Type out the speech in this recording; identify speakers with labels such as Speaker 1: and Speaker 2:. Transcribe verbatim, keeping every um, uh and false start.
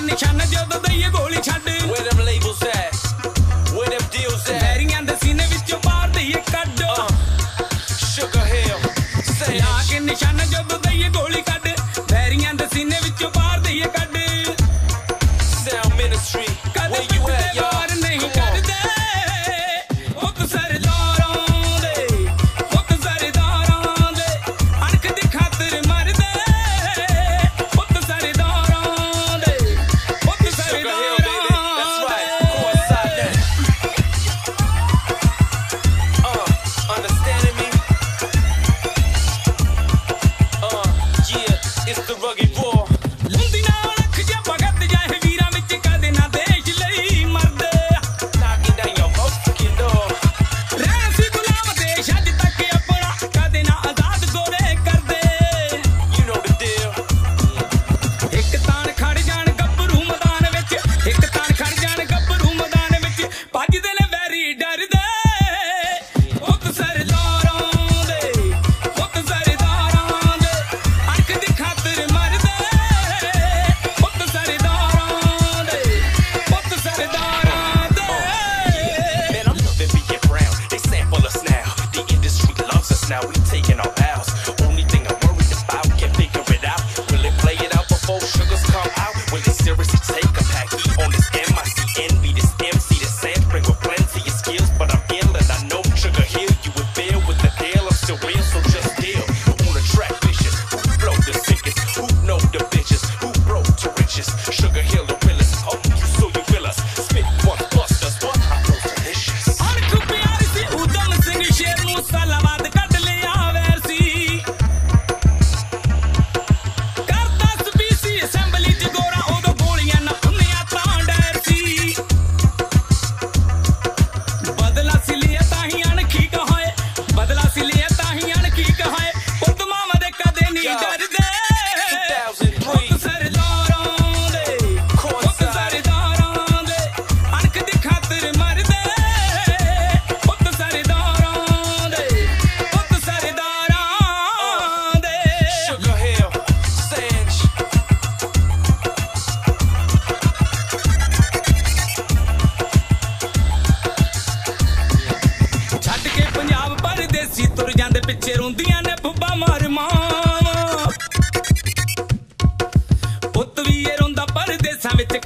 Speaker 1: ਨਿਸ਼ਾਨਾ ਜਦੋਂ ਦਈਏ ਗੋਲੀ ਛੱਡ
Speaker 2: Where them labels at? Where them deals at?
Speaker 1: ਵੈਰੀਆਂ ਦੇ ਸੀਨੇ ਵਿੱਚੋਂ ਬਾਹਰ ਦਈਏ ਕੱਢ
Speaker 2: Sugar Hill, say
Speaker 1: ਲਾ ਕੇ ਨਿਸ਼ਾਨਾ ਜਦੋਂ ਦਈਏ ਗੋਲੀ ਕੱਢ ਵੈਰੀਆਂ ਦੇ ਸੀਨੇ ਵਿੱਚੋਂ ਬਾਹਰ ਦਈਏ ਕੱਢ
Speaker 2: Sound Ministry, where you at, y'all?
Speaker 1: ਨਹੀਂ ਕਰਦੇ ਹੁੱਕ ਸਰਦਾਰਾਂ ਦੇ ਹੁੱਕ ਸਰਦਾਰਾਂ ਦੇ ਅਣਖ ਦੀ ਖਾਤਰ ਮਰਦੇ ਹੁੱਕ ਸਰਦਾਰਾਂ ਦੇ ਹੁੱਕ
Speaker 2: Sugar Hill, baby, that's right, courtside now. Uh, understanding me? Uh, yeah, it's the rugged raw.
Speaker 1: ਲੰਦੀ ਨਾਲ ਅੱਖ ਜਾਂ ਭਗਤ ਜਾਏ ਵੀਰਾਂ ਵਿੱਚ ਕਦੇ ਨਾ ਦੇਸ਼ ਲਈ ਮਰਦੇ
Speaker 2: Knocking down your motherfucking door.
Speaker 1: ਰਹਿਣ ਸੀ ਗੁਲਾਮ ਦੇਸ਼ ਅੱਜ ਤੱਕ ਆਪਣਾ ਕਦੇ ਨਾ ਆਜ਼ਾਦ ਗੋਰੇ ਕਰਦੇ
Speaker 2: You know the deal.
Speaker 1: ਇੱਕ ਤਾਣ ਖੜ ਜਾਣ ਗੱਭਰੂ ਮੈਦਾਨ ਵਿੱਚ ਇੱਕ ਤਾਣ ਖੜ ਜਾਣ ਗੱਭਰੂ ਮੈਦਾਨ ਵਿੱਚ ਭੱਜਦੇ ਨੇ ਵੈਰੀ ਡਰਦੇ ਹੁੱਕ ਸਰਦਾਰਾਂ ਦੇ ਹੁੱਕ ਸਰਦਾਰਾਂ ਦੇ ਅਣਖ ਦੀ ਖਾਤਰ ਮਰਦੇ ਹੁੱਕ ਸਰਦਾਰਾਂ ਦੇ ਹੁੱਕ ਸਰਦਾਰਾਂ ਦੇ
Speaker 2: Man, I'm loving being brown. They sample us now. The industry loves us now. We taking our bows. Only thing I'm worried about, can't figure it out. Will it play it out before sugars come out? Will they seriously take a pack? Heat on this M, I see envy. This M C, this Sam bring with plenty of skills, but I'm ill and I know Sugar Hill. You would fail with the deal. I'm still real, so just deal. On the track, vicious. Who blow the sickest? Who know the bitches? Who broke to riches? Sugar Hill, the realest. Oh, you so you will us. Spit one, bust us one. I flow delicious.
Speaker 1: ਅਣਖ ਪਿਆਰੀ ਸੀ ਉਦਮ ਸਿੰਘ ਸ਼ੇਰ ਨੂੰ ਸਾਲਾਬਾਦ ਕੱਢ ਲਿਆ ਵੈਰ ਸੀ ਕਰਦਾ ਸਪੀਸੀ assembly ਚ ਗੋਰਾ ਉਦੋਂ ਗੋਲੀਆਂ ਨਾ ਹੁੰਦੀਆਂ ਤਾਂ ਡਰ ਸੀ ਬਦਲਾ ਸੀ ਲਿਆ ਤਾਂ ਹੀ ਅਣਖੀ ਕਹਾਏ ਬਦਲਾ ਸੀ ਲਿਆ ਤਾਂ ਹੀ ਅਣਖੀ ਕਹਾਏ ਪੁੱਤ ਮਾਮਾ ਦੇ ਕਦੇ ਨਹੀਂ ਡਰਦੇ ਹੁੱਕ ਸਰਦਾਰਾਂ ਦੇ ਹੁੱਕ ਸਰਦਾਰਾਂ ਦੇ ਅਣਖ ਦੀ ਖਾਤਰ ਮਰਦੇ ਹੁੱਕ ਸਰਦਾਰਾਂ ਦੇ ਹੁੱਕ ਸਰਦਾਰਾਂ ਦੇ
Speaker 2: Sugar Hill, Sanj.
Speaker 1: ਛੱਡ ਕੇ ਪੰਜਾਬ ਪਰਦੇਸੀ ਤੁਰ ਜਾਂਦੇ ਪਿੱਛੇ ਰੋਂਦੀਆਂ ਨੇ ਬੁੱਬਾ ਮਾਰ ਮਾਵਾਂ ਪੁੱਤ ਵੀ ਇਹ ਰੋਂਦਾ ਪਰਦੇਸਾਂ ਵਿੱਚ